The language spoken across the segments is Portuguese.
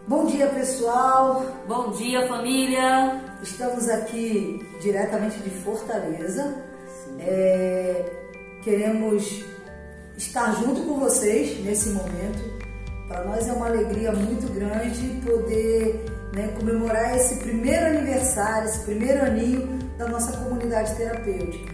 Bom dia, pessoal. Bom dia, família. Estamos aqui diretamente de Fortaleza. Queremos estar junto com vocês nesse momento. Para nós é uma alegria muito grande poder comemorar esse primeiro aniversário, esse primeiro aninho da nossa comunidade terapêutica.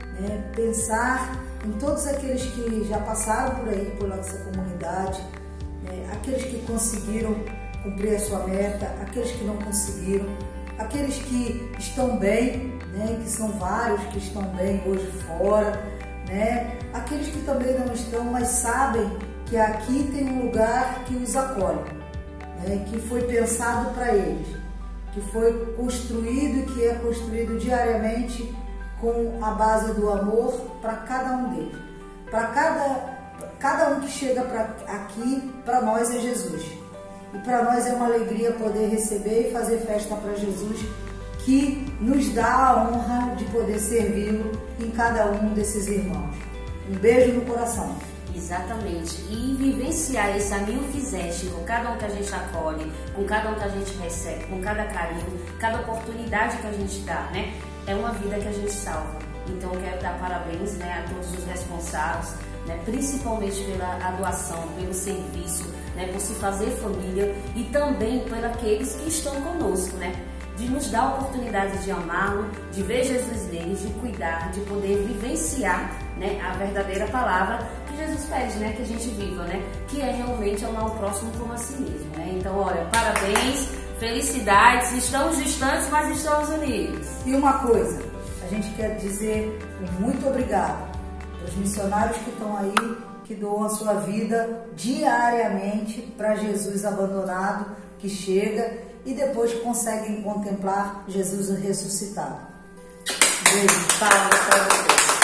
Pensar em todos aqueles que já passaram por aí, por nossa comunidade, aqueles que conseguiram cumprir a sua meta, aqueles que não conseguiram, aqueles que estão bem, que são vários que estão bem hoje fora, aqueles que também não estão, mas sabem que aqui tem um lugar que os acolhe, que foi pensado para eles, que foi construído e que é construído diariamente com a base do amor para cada um deles. Para cada um que chega aqui, para nós é Jesus. E para nós é uma alegria poder receber e fazer festa para Jesus, que nos dá a honra de poder servi-lo em cada um desses irmãos. Um beijo no coração. Exatamente. E vivenciar esse amigo fizeste com cada um que a gente acolhe, com cada um que a gente recebe, com cada carinho, cada oportunidade que a gente dá, é uma vida que a gente salva. Então eu quero dar parabéns a todos os responsáveis, principalmente pela doação, pelo serviço, por se fazer família, e também por aqueles que estão conosco, de nos dar a oportunidade de amá-lo, de ver Jesus neles, de cuidar, de poder vivenciar a verdadeira palavra que Jesus pede, que a gente viva, que é realmente amar o próximo como a si mesmo. Então, olha, parabéns, felicidades, estamos distantes, mas estamos unidos. E uma coisa, a gente quer dizer muito obrigado aos missionários que estão aí, que doam a sua vida diariamente para Jesus abandonado, que chega e depois conseguem contemplar Jesus ressuscitado. Beijo. Palmas para vocês.